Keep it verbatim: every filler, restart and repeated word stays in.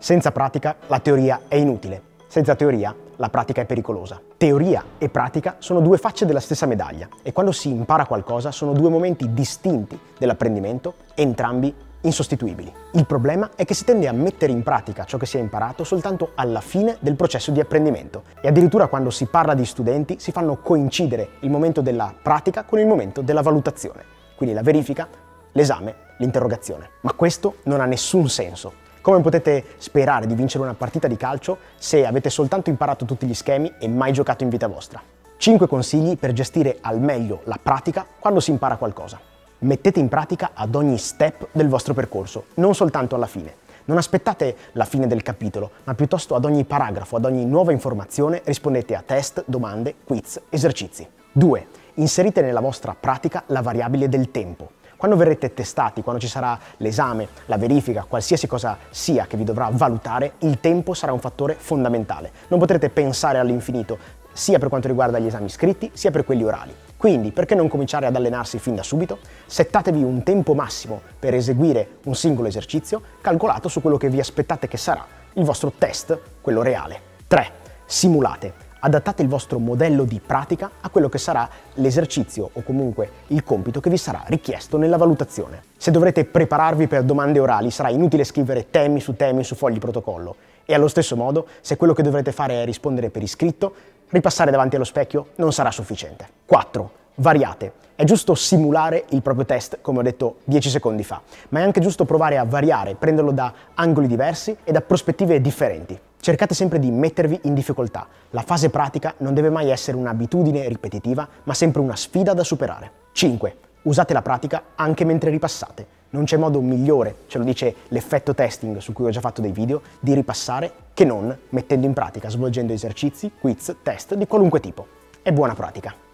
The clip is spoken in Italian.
Senza pratica la teoria è inutile, senza teoria la pratica è pericolosa. Teoria e pratica sono due facce della stessa medaglia e quando si impara qualcosa sono due momenti distinti dell'apprendimento, entrambi insostituibili. Il problema è che si tende a mettere in pratica ciò che si è imparato soltanto alla fine del processo di apprendimento e addirittura quando si parla di studenti si fanno coincidere il momento della pratica con il momento della valutazione, quindi la verifica, l'esame, l'interrogazione. Ma questo non ha nessun senso. Come potete sperare di vincere una partita di calcio se avete soltanto imparato tutti gli schemi e mai giocato in vita vostra? cinque consigli per gestire al meglio la pratica quando si impara qualcosa. Mettete in pratica ad ogni step del vostro percorso, non soltanto alla fine. Non aspettate la fine del capitolo, ma piuttosto ad ogni paragrafo, ad ogni nuova informazione rispondete a test, domande, quiz, esercizi. due. Inserite nella vostra pratica la variabile del tempo. Quando verrete testati, quando ci sarà l'esame, la verifica, qualsiasi cosa sia che vi dovrà valutare, il tempo sarà un fattore fondamentale. Non potrete pensare all'infinito, sia per quanto riguarda gli esami scritti, sia per quelli orali. Quindi, perché non cominciare ad allenarsi fin da subito? Settatevi un tempo massimo per eseguire un singolo esercizio, calcolato su quello che vi aspettate che sarà il vostro test, quello reale. tre. Simulate. Adattate il vostro modello di pratica a quello che sarà l'esercizio o comunque il compito che vi sarà richiesto nella valutazione. Se dovrete prepararvi per domande orali sarà inutile scrivere temi su temi su fogli protocollo e allo stesso modo se quello che dovrete fare è rispondere per iscritto, ripassare davanti allo specchio non sarà sufficiente. quattro. Variate. È giusto simulare il proprio test, come ho detto dieci secondi fa, ma è anche giusto provare a variare, prenderlo da angoli diversi e da prospettive differenti. Cercate sempre di mettervi in difficoltà. La fase pratica non deve mai essere un'abitudine ripetitiva, ma sempre una sfida da superare. cinque. Usate la pratica anche mentre ripassate. Non c'è modo migliore, ce lo dice l'effetto testing su cui ho già fatto dei video, di ripassare che non mettendo in pratica, svolgendo esercizi, quiz, test di qualunque tipo. E buona pratica!